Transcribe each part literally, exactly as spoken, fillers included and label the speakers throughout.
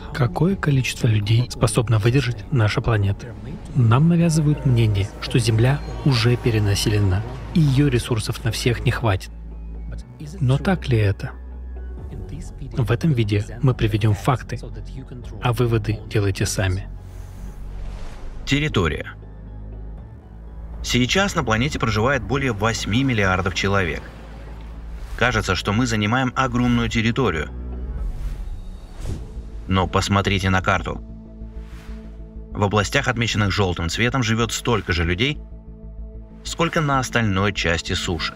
Speaker 1: Какое количество людей способно выдержать наша планета? Нам навязывают мнение, что Земля уже перенаселена, и ее ресурсов на всех не хватит. Но так ли это? В этом видео мы приведем факты, а выводы делайте сами.
Speaker 2: Территория. Сейчас на планете проживает более восьми миллиардов человек. Кажется, что мы занимаем огромную территорию. Но посмотрите на карту. В областях, отмеченных желтым цветом, живет столько же людей, сколько на остальной части суши.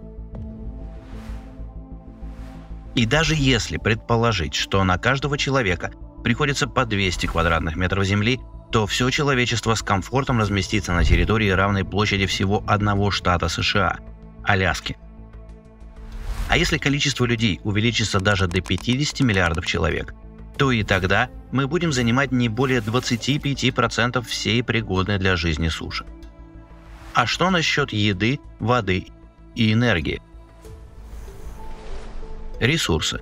Speaker 2: И даже если предположить, что на каждого человека приходится по двести квадратных метров земли, то все человечество с комфортом разместится на территории, равной площади всего одного штата США – Аляски. А если количество людей увеличится даже до пятидесяти миллиардов человек, то и тогда мы будем занимать не более двадцати пяти процентов всей пригодной для жизни суши. А что насчет еды, воды и энергии? Ресурсы.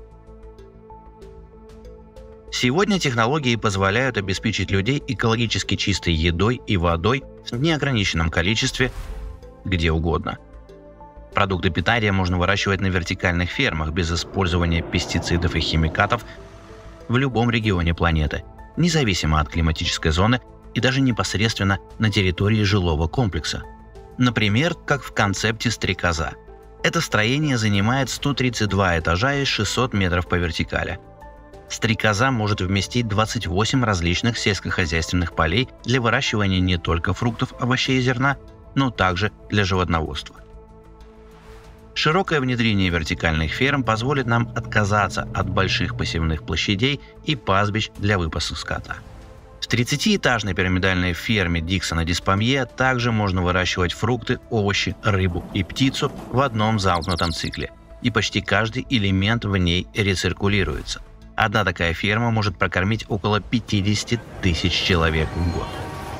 Speaker 2: Сегодня технологии позволяют обеспечить людей экологически чистой едой и водой в неограниченном количестве где угодно. Продукты питания можно выращивать на вертикальных фермах без использования пестицидов и химикатов в любом регионе планеты, независимо от климатической зоны и даже непосредственно на территории жилого комплекса. Например, как в концепте «Стрекоза». Это строение занимает сто тридцать два этажа и шестьсот метров по вертикали. Стрекоза может вместить двадцать восемь различных сельскохозяйственных полей для выращивания не только фруктов, овощей и зерна, но также для животноводства. Широкое внедрение вертикальных ферм позволит нам отказаться от больших посевных площадей и пастбищ для выпаса скота. В тридцатиэтажной пирамидальной ферме Диксона-Диспомье также можно выращивать фрукты, овощи, рыбу и птицу в одном замкнутом цикле, и почти каждый элемент в ней рециркулируется. Одна такая ферма может прокормить около пятидесяти тысяч человек в год.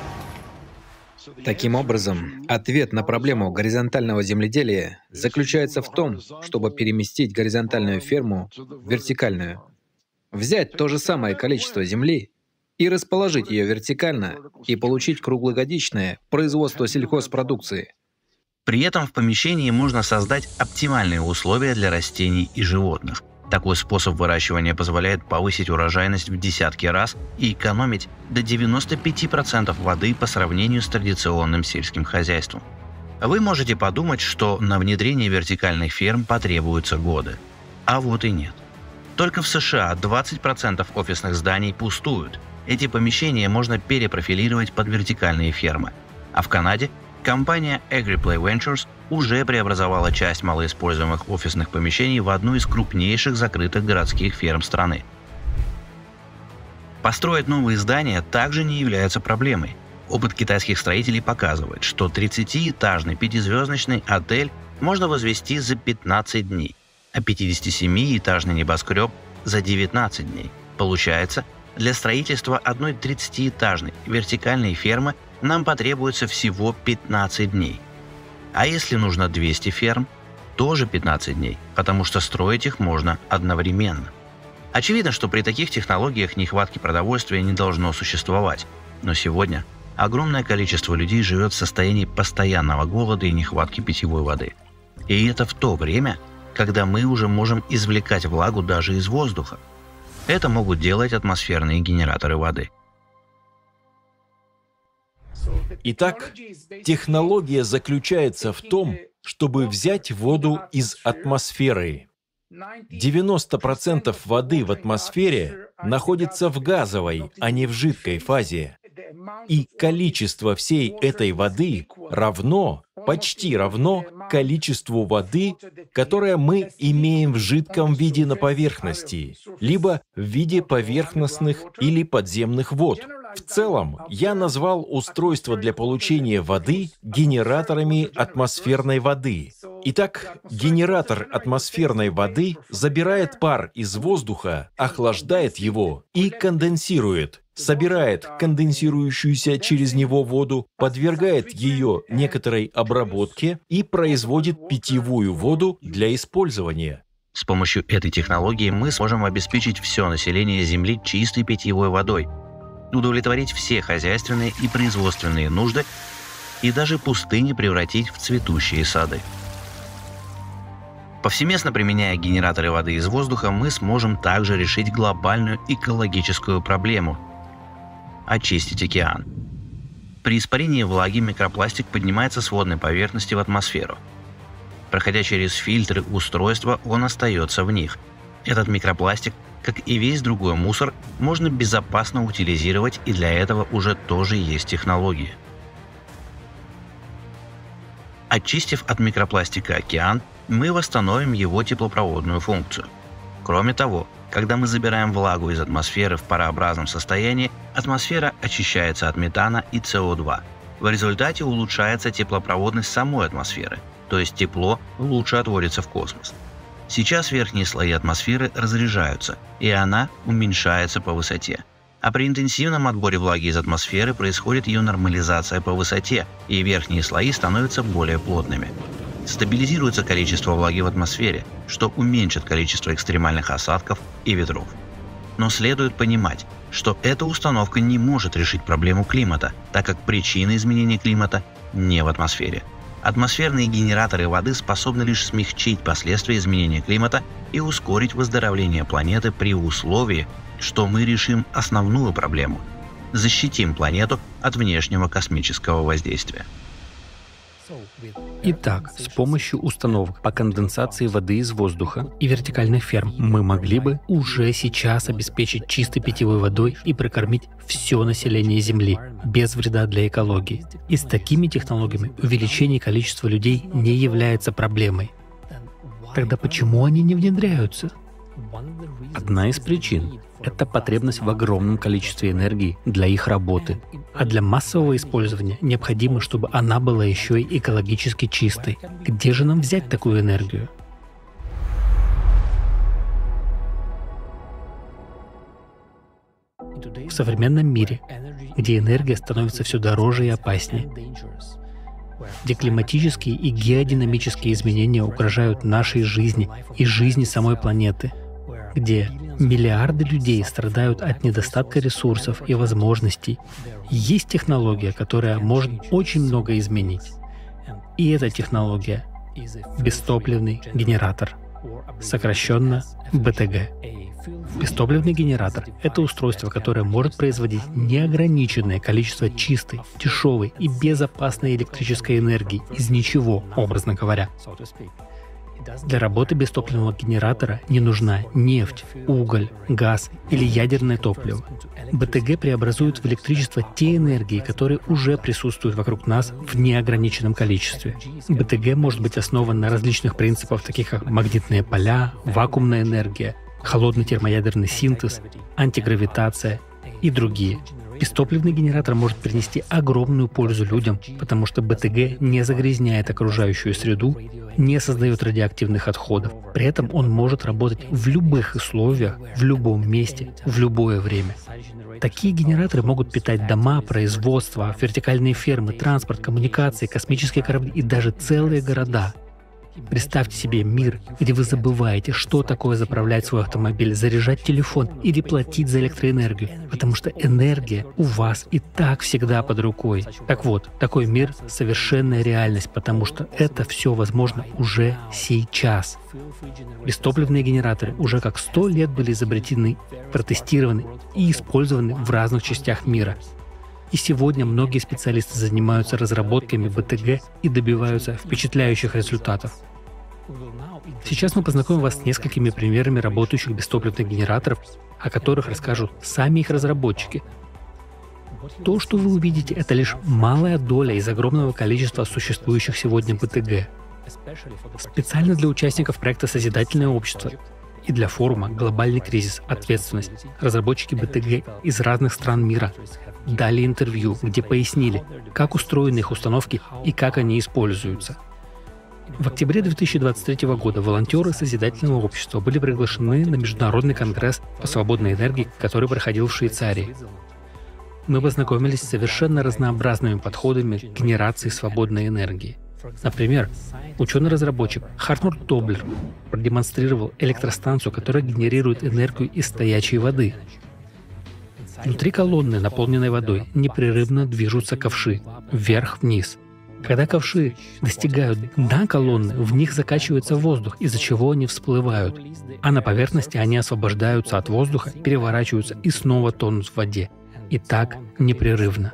Speaker 3: Таким образом, ответ на проблему горизонтального земледелия заключается в том, чтобы переместить горизонтальную ферму в вертикальную. Взять то же самое количество земли и расположить ее вертикально и получить круглогодичное производство сельхозпродукции.
Speaker 2: При этом в помещении можно создать оптимальные условия для растений и животных. Такой способ выращивания позволяет повысить урожайность в десятки раз и экономить до девяноста пяти процентов воды по сравнению с традиционным сельским хозяйством. Вы можете подумать, что на внедрение вертикальных ферм потребуются годы. А вот и нет. Только в США двадцать процентов офисных зданий пустуют. Эти помещения можно перепрофилировать под вертикальные фермы. А в Канаде компания AgriPlay Ventures уже преобразовала часть малоиспользуемых офисных помещений в одну из крупнейших закрытых городских ферм страны. Построить новые здания также не является проблемой. Опыт китайских строителей показывает, что тридцатиэтажный пятизвездочный отель можно возвести за пятнадцать дней, а пятидесятисемиэтажный небоскреб за девятнадцать дней. Получается, для строительства одной тридцатиэтажной вертикальной фермы нам потребуется всего пятнадцать дней. А если нужно двести ферм, тоже пятнадцать дней, потому что строить их можно одновременно. Очевидно, что при таких технологиях нехватки продовольствия не должно существовать. Но сегодня огромное количество людей живет в состоянии постоянного голода и нехватки питьевой воды. И это в то время, когда мы уже можем извлекать влагу даже из воздуха. Это могут делать атмосферные генераторы воды.
Speaker 4: Итак, технология заключается в том, чтобы взять воду из атмосферы. девяносто процентов воды в атмосфере находится в газовой, а не в жидкой фазе. И количество всей этой воды равно, почти равно количеству воды, которое мы имеем в жидком виде на поверхности, либо в виде поверхностных или подземных вод. В целом, я назвал устройство для получения воды генераторами атмосферной воды. Итак, генератор атмосферной воды забирает пар из воздуха, охлаждает его и конденсирует, собирает конденсирующуюся через него воду, подвергает ее некоторой обработке и производит питьевую воду для использования.
Speaker 2: С помощью этой технологии мы сможем обеспечить все население Земли чистой питьевой водой, удовлетворить все хозяйственные и производственные нужды и даже пустыни превратить в цветущие сады. Повсеместно применяя генераторы воды из воздуха, мы сможем также решить глобальную экологическую проблему – очистить океан. При испарении влаги микропластик поднимается с водной поверхности в атмосферу. Проходя через фильтры устройства, он остается в них. Этот микропластик, как и весь другой мусор, можно безопасно утилизировать, и для этого уже тоже есть технологии. Очистив от микропластика океан, мы восстановим его теплопроводную функцию. Кроме того, когда мы забираем влагу из атмосферы в парообразном состоянии, атмосфера очищается от метана и С О два. В результате улучшается теплопроводность самой атмосферы, то есть тепло лучше отводится в космос. Сейчас верхние слои атмосферы разряжаются, и она уменьшается по высоте. А при интенсивном отборе влаги из атмосферы происходит ее нормализация по высоте, и верхние слои становятся более плотными. Стабилизируется количество влаги в атмосфере, что уменьшит количество экстремальных осадков и ветров. Но следует понимать, что эта установка не может решить проблему климата, так как причина изменения климата не в атмосфере. Атмосферные генераторы воды способны лишь смягчить последствия изменения климата и ускорить выздоровление планеты при условии, что мы решим основную проблему – защитим планету от внешнего космического воздействия.
Speaker 1: Итак, с помощью установок по конденсации воды из воздуха и вертикальных ферм мы могли бы уже сейчас обеспечить чистой питьевой водой и прокормить все население Земли без вреда для экологии. И с такими технологиями увеличение количества людей не является проблемой. Тогда почему они не внедряются? Одна из причин — это потребность в огромном количестве энергии для их работы. А для массового использования необходимо, чтобы она была еще и экологически чистой. Где же нам взять такую энергию? В современном мире, где энергия становится все дороже и опаснее, где климатические и геодинамические изменения угрожают нашей жизни и жизни самой планеты, где миллиарды людей страдают от недостатка ресурсов и возможностей, есть технология, которая может очень много изменить. И эта технология — бестопливный генератор, сокращенно Б Т Г. Бестопливный генератор — это устройство, которое может производить неограниченное количество чистой, дешевой и безопасной электрической энергии из ничего, образно говоря. Для работы бестопливного генератора не нужна нефть, уголь, газ или ядерное топливо. Б Т Г преобразует в электричество те энергии, которые уже присутствуют вокруг нас в неограниченном количестве. Б Т Г может быть основан на различных принципах, таких как магнитные поля, вакуумная энергия, холодный термоядерный синтез, антигравитация и другие. Бестопливный генератор может принести огромную пользу людям, потому что Б Т Г не загрязняет окружающую среду, не создает радиоактивных отходов. При этом он может работать в любых условиях, в любом месте, в любое время. Такие генераторы могут питать дома, производства, вертикальные фермы, транспорт, коммуникации, космические корабли и даже целые города. Представьте себе мир, где вы забываете, что такое заправлять свой автомобиль, заряжать телефон или платить за электроэнергию, потому что энергия у вас и так всегда под рукой. Так вот, такой мир — совершенная реальность, потому что это все возможно уже сейчас. Бестопливные генераторы уже как сто лет были изобретены, протестированы и использованы в разных частях мира. И сегодня многие специалисты занимаются разработками Б Т Г и добиваются впечатляющих результатов. Сейчас мы познакомим вас с несколькими примерами работающих бестопливных генераторов, о которых расскажут сами их разработчики. То, что вы увидите, это лишь малая доля из огромного количества существующих сегодня Б Т Г. Специально для участников проекта «Созидательное общество» и для форума «Глобальный кризис. Ответственность» разработчики Б Т Г из разных стран мира дали интервью, где пояснили, как устроены их установки и как они используются. В октябре две тысячи двадцать третьего года волонтеры Созидательного общества были приглашены на Международный конгресс по свободной энергии, который проходил в Швейцарии. Мы познакомились с совершенно разнообразными подходами к генерации свободной энергии. Например, ученый-разработчик Хартмут Доблер продемонстрировал электростанцию, которая генерирует энергию из стоячей воды. Внутри колонны, наполненной водой, непрерывно движутся ковши вверх-вниз. Когда ковши достигают дна колонны, в них закачивается воздух, из-за чего они всплывают. А на поверхности они освобождаются от воздуха, переворачиваются и снова тонут в воде. И так непрерывно.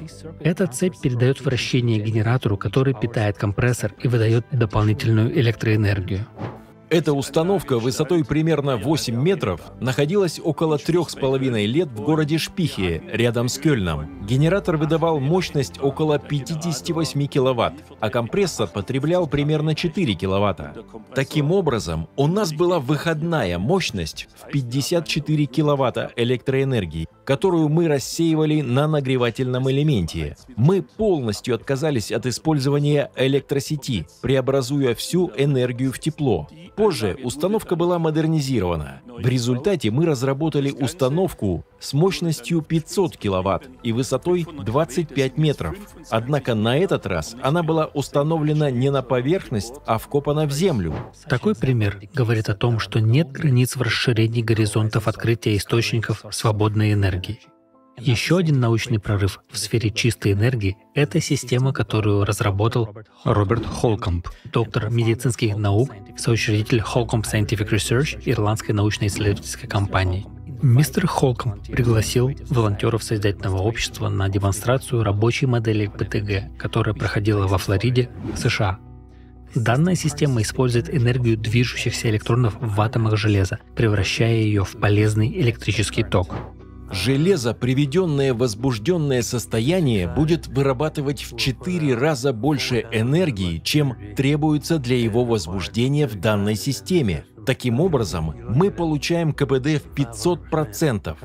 Speaker 1: Эта цепь передает вращение генератору, который питает компрессор и выдает дополнительную электроэнергию.
Speaker 4: Эта установка высотой примерно восемь метров находилась около трех с половиной лет в городе Шпихе, рядом с Кёльном. Генератор выдавал мощность около пятидесяти восьми киловатт, а компрессор потреблял примерно четыре киловатта. Таким образом, у нас была выходная мощность в пятьдесят четыре киловатта электроэнергии, которую мы рассеивали на нагревательном элементе. Мы полностью отказались от использования электросети, преобразуя всю энергию в тепло. Позже установка была модернизирована. В результате мы разработали установку с мощностью пятьсот киловатт и высотой двадцать пять метров. Однако на этот раз она была установлена не на поверхность, а вкопана в землю.
Speaker 1: Такой пример говорит о том, что нет границ в расширении горизонтов открытия источников свободной энергии. Еще один научный прорыв в сфере чистой энергии — это система, которую разработал Роберт Холкомб, доктор медицинских наук, соучредитель Holcomb Scientific Research, ирландской научно-исследовательской компании. Мистер Холкомб пригласил волонтеров Созидательного общества на демонстрацию рабочей модели ПТГ, которая проходила во Флориде, США. Данная система использует энергию движущихся электронов в атомах железа, превращая ее в полезный электрический ток.
Speaker 4: Железо, приведенное в возбужденное состояние, будет вырабатывать в четыре раза больше энергии, чем требуется для его возбуждения в данной системе. Таким образом, мы получаем КПД в пятьсот процентов.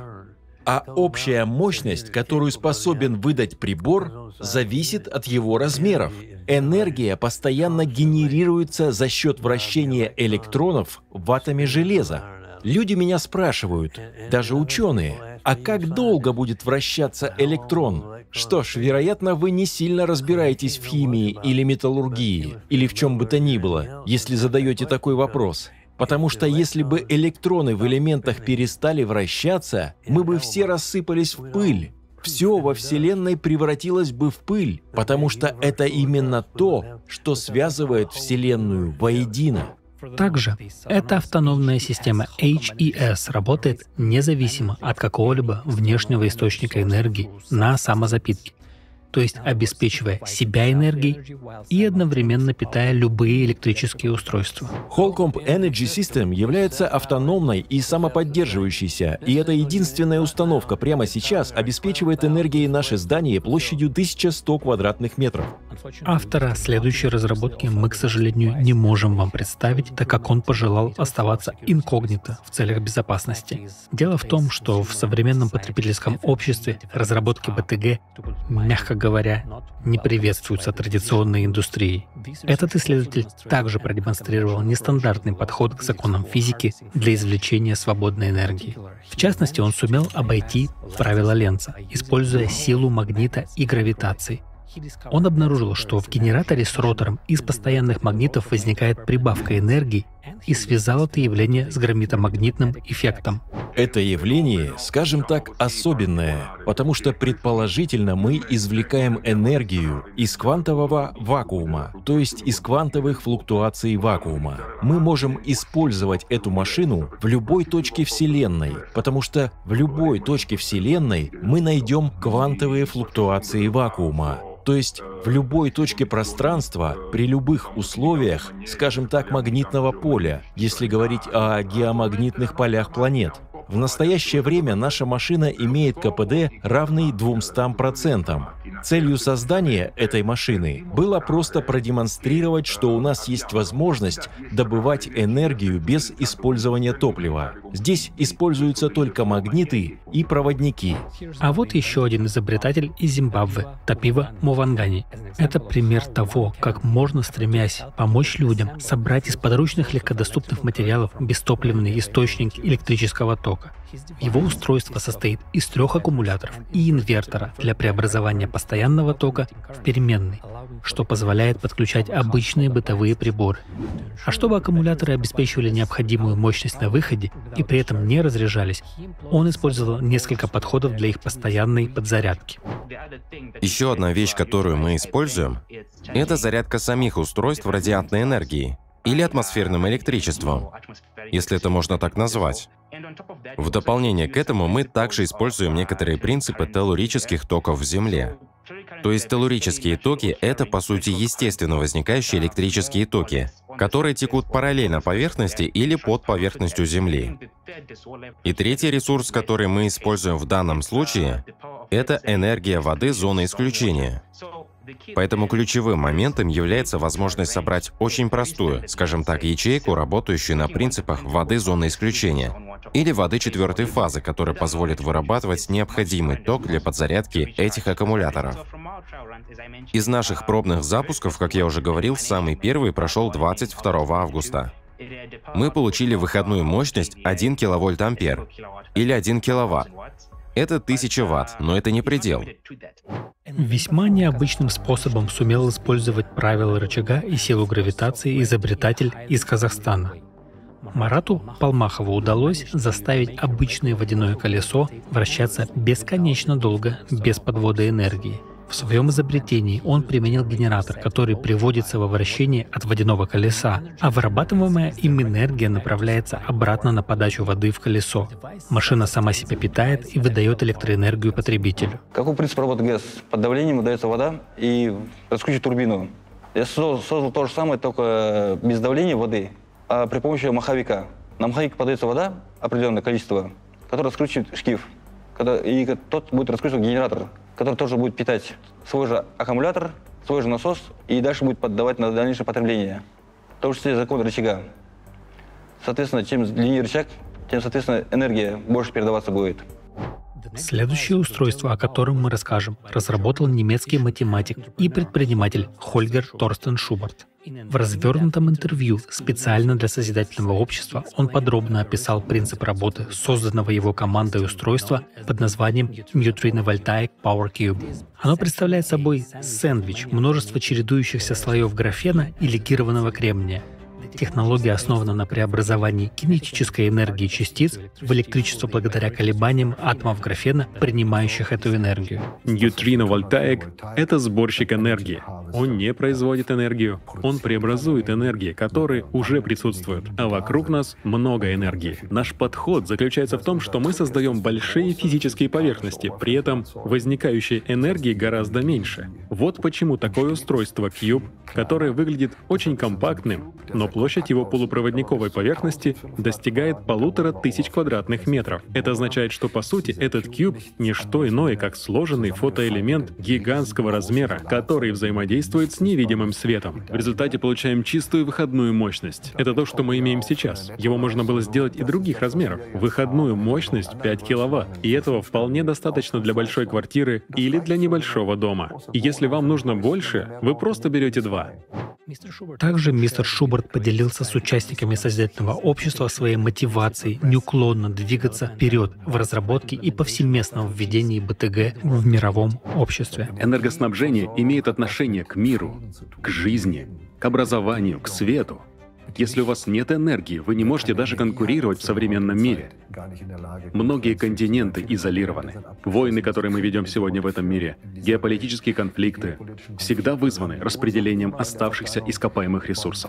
Speaker 4: А общая мощность, которую способен выдать прибор, зависит от его размеров. Энергия постоянно генерируется за счет вращения электронов в атоме железа. Люди меня спрашивают, даже ученые, а как долго будет вращаться электрон? Что ж, вероятно, вы не сильно разбираетесь в химии или металлургии, или в чем бы то ни было, если задаете такой вопрос. Потому что если бы электроны в элементах перестали вращаться, мы бы все рассыпались в пыль. Все во Вселенной превратилось бы в пыль, потому что это именно то, что связывает Вселенную воедино.
Speaker 1: Также эта автономная система эйч и эс работает независимо от какого-либо внешнего источника энергии на самозапитке, то есть обеспечивая себя энергией и одновременно питая любые электрические устройства.
Speaker 4: Holcomb Energy System является автономной и самоподдерживающейся, и эта единственная установка прямо сейчас обеспечивает энергией наше здание площадью тысяча сто квадратных метров.
Speaker 1: Автора следующей разработки мы, к сожалению, не можем вам представить, так как он пожелал оставаться инкогнито в целях безопасности. Дело в том, что в современном потребительском обществе разработки БТГ, мягко говоря, не приветствуются традиционной индустрией. Этот исследователь также продемонстрировал нестандартный подход к законам физики для извлечения свободной энергии. В частности, он сумел обойти правила Ленца, используя силу магнита и гравитации. Он обнаружил, что в генераторе с ротором из постоянных магнитов возникает прибавка энергии и связал это явление с гравитомагнитным эффектом.
Speaker 4: Это явление, скажем так, особенное, потому что предположительно мы извлекаем энергию из квантового вакуума, то есть из квантовых флуктуаций вакуума. Мы можем использовать эту машину в любой точке Вселенной, потому что в любой точке Вселенной мы найдем квантовые флуктуации вакуума. То есть в любой точке пространства, при любых условиях, скажем так, магнитного поля, если говорить о геомагнитных полях планет. В настоящее время наша машина имеет КПД, равный двумстам процентам. Целью создания этой машины было просто продемонстрировать, что у нас есть возможность добывать энергию без использования топлива. Здесь используются только магниты и проводники.
Speaker 1: А вот еще один изобретатель из Зимбабве — Тапива Мувангани. Это пример того, как можно, стремясь помочь людям, собрать из подручных легкодоступных материалов бестопливный источник электрического тока. тока. Его устройство состоит из трех аккумуляторов и инвертора для преобразования постоянного тока в переменный, что позволяет подключать обычные бытовые приборы. А чтобы аккумуляторы обеспечивали необходимую мощность на выходе и при этом не разряжались, он использовал несколько подходов для их постоянной подзарядки.
Speaker 5: Еще одна вещь, которую мы используем, это зарядка самих устройств радиантной энергии или атмосферным электричеством, если это можно так назвать. В дополнение к этому мы также используем некоторые принципы теллурических токов в Земле. То есть теллурические токи — это, по сути, естественно возникающие электрические токи, которые текут параллельно поверхности или под поверхностью Земли. И третий ресурс, который мы используем в данном случае, это энергия воды зоны исключения. Поэтому ключевым моментом является возможность собрать очень простую, скажем так, ячейку, работающую на принципах воды зоны исключения, или воды четвертой фазы, которая позволит вырабатывать необходимый ток для подзарядки этих аккумуляторов. Из наших пробных запусков, как я уже говорил, самый первый прошел двадцать второго августа. Мы получили выходную мощность один киловольт-ампер, или один киловатт. Это тысяча ватт, но это не предел.
Speaker 1: Весьма необычным способом сумел использовать правила рычага и силу гравитации изобретатель из Казахстана. Марату Палмахову удалось заставить обычное водяное колесо вращаться бесконечно долго, без подвода энергии. В своем изобретении он применил генератор, который приводится во вращение от водяного колеса, а вырабатываемая им энергия направляется обратно на подачу воды в колесо. Машина сама себя питает и выдает электроэнергию потребителю.
Speaker 6: Какой принцип работы ГЭС? Под давлением выдается вода и раскручивает турбину. Я создал, создал то же самое, только без давления воды, а при помощи маховика. На маховик подается вода, определенное количество, которое раскручивает шкив. Когда, и тот будет раскручивать генератор, который тоже будет питать свой же аккумулятор, свой же насос, и дальше будет поддавать на дальнейшее потребление. В том числе закон рычага. Соответственно, чем длиннее рычаг, тем, соответственно, энергия больше передаваться будет.
Speaker 1: Следующее устройство, о котором мы расскажем, разработал немецкий математик и предприниматель Хольгер Торстен Шубарт. В развернутом интервью специально для Созидательного общества он подробно описал принцип работы созданного его командой устройства под названием Neutrino Voltaic Power Cube. Оно представляет собой сэндвич множества чередующихся слоев графена и легированного кремния. Технология основана на преобразовании кинетической энергии частиц в электричество благодаря колебаниям атомов графена, принимающих эту энергию.
Speaker 7: Neutrino Voltaic — это сборщик энергии. Он не производит энергию, он преобразует энергии, которые уже присутствуют, а вокруг нас много энергии. Наш подход заключается в том, что мы создаем большие физические поверхности, при этом возникающей энергии гораздо меньше. Вот почему такое устройство Cube, которое выглядит очень компактным, но площадь его полупроводниковой поверхности достигает полутора тысяч квадратных метров. Это означает, что по сути этот куб — не что иное, как сложенный фотоэлемент гигантского размера, который взаимодействует с невидимым светом. В результате получаем чистую выходную мощность. Это то, что мы имеем сейчас. Его можно было сделать и других размеров. Выходную мощность пять киловатт. И этого вполне достаточно для большой квартиры или для небольшого дома. И если вам нужно больше, вы просто берете два.
Speaker 1: Также мистер Шубарт поделился с участниками Созидательного общества своей мотивацией неуклонно двигаться вперед в разработке и повсеместном введении БТГ в мировом обществе.
Speaker 7: Энергоснабжение имеет отношение к миру, к жизни, к образованию, к свету. Если у вас нет энергии, вы не можете даже конкурировать в современном мире. Многие континенты изолированы. Войны, которые мы ведем сегодня в этом мире, геополитические конфликты, всегда вызваны распределением оставшихся ископаемых ресурсов.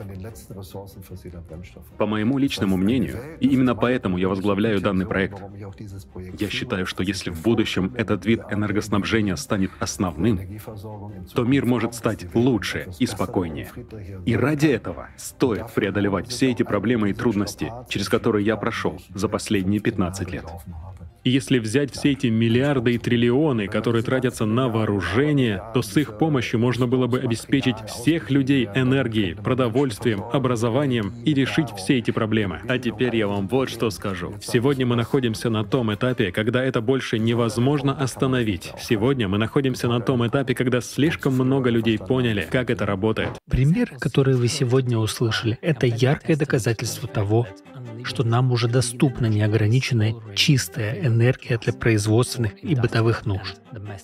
Speaker 7: По моему личному мнению, и именно поэтому я возглавляю данный проект, я считаю, что если в будущем этот вид энергоснабжения станет основным, то мир может стать лучше и спокойнее. И ради этого стоит преодолевать все эти проблемы и трудности, через которые я прошел за последние пятнадцать лет.
Speaker 1: И если взять все эти миллиарды и триллионы, которые тратятся на вооружение, то с их помощью можно было бы обеспечить всех людей энергией, продовольствием, образованием и решить все эти проблемы. А теперь я вам вот что скажу. Сегодня мы находимся на том этапе, когда это больше невозможно остановить. Сегодня мы находимся на том этапе, когда слишком много людей поняли, как это работает. Пример, который вы сегодня услышали, это яркое доказательство того, что нам уже доступна неограниченная чистая энергия для производственных и бытовых нужд.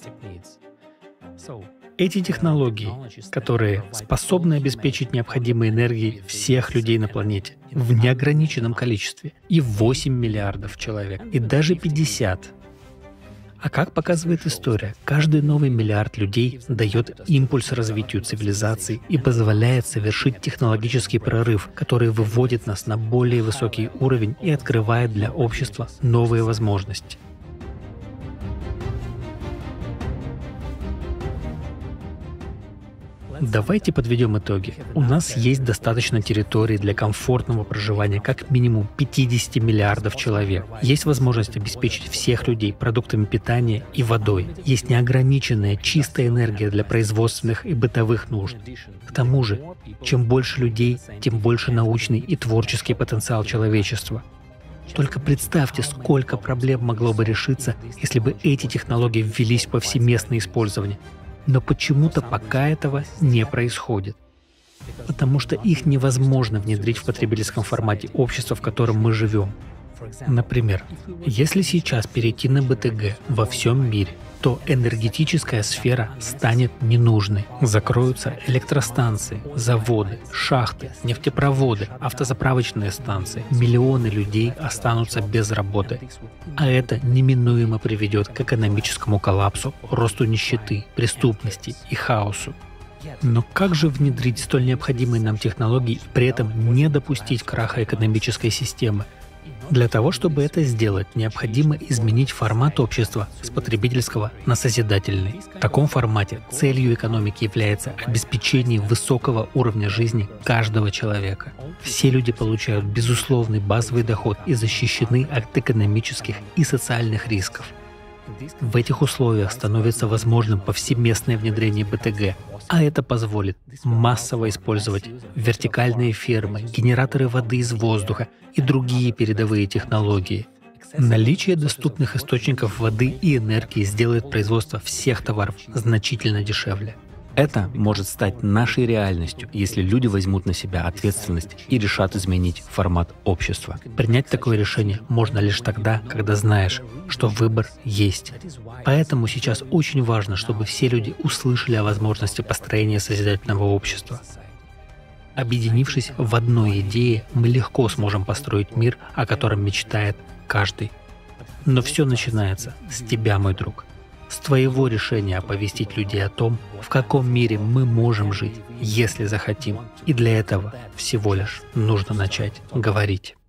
Speaker 1: Эти технологии, которые способны обеспечить необходимой энергией всех людей на планете в неограниченном количестве, и восемь миллиардов человек, и даже пятьдесят. А как показывает история, каждый новый миллиард людей дает импульс развитию цивилизации и позволяет совершить технологический прорыв, который выводит нас на более высокий уровень и открывает для общества новые возможности. Давайте подведем итоги. У нас есть достаточно территории для комфортного проживания как минимум пятидесяти миллиардов человек. Есть возможность обеспечить всех людей продуктами питания и водой. Есть неограниченная чистая энергия для производственных и бытовых нужд. К тому же, чем больше людей, тем больше научный и творческий потенциал человечества. Только представьте, сколько проблем могло бы решиться, если бы эти технологии ввелись в повсеместное использование. Но почему-то пока этого не происходит. Потому что их невозможно внедрить в потребительском формате общества, в котором мы живем. Например, если сейчас перейти на бэ тэ гэ во всем мире, то энергетическая сфера станет ненужной. Закроются электростанции, заводы, шахты, нефтепроводы, автозаправочные станции. Миллионы людей останутся без работы. А это неминуемо приведет к экономическому коллапсу, росту нищеты, преступности и хаосу. Но как же внедрить столь необходимые нам технологии и при этом не допустить краха экономической системы? Для того, чтобы это сделать, необходимо изменить формат общества с потребительского на созидательный. В таком формате целью экономики является обеспечение высокого уровня жизни каждого человека. Все люди получают безусловный базовый доход и защищены от экономических и социальных рисков. В этих условиях становится возможным повсеместное внедрение бэ тэ гэ, а это позволит массово использовать вертикальные фермы, генераторы воды из воздуха и другие передовые технологии. Наличие доступных источников воды и энергии сделает производство всех товаров значительно дешевле. Это может стать нашей реальностью, если люди возьмут на себя ответственность и решат изменить формат общества. Принять такое решение можно лишь тогда, когда знаешь, что выбор есть. Поэтому сейчас очень важно, чтобы все люди услышали о возможности построения созидательного общества. Объединившись в одной идее, мы легко сможем построить мир, о котором мечтает каждый. Но все начинается с тебя, мой друг. С твоего решения оповестить людей о том, в каком мире мы можем жить, если захотим. И для этого всего лишь нужно начать говорить.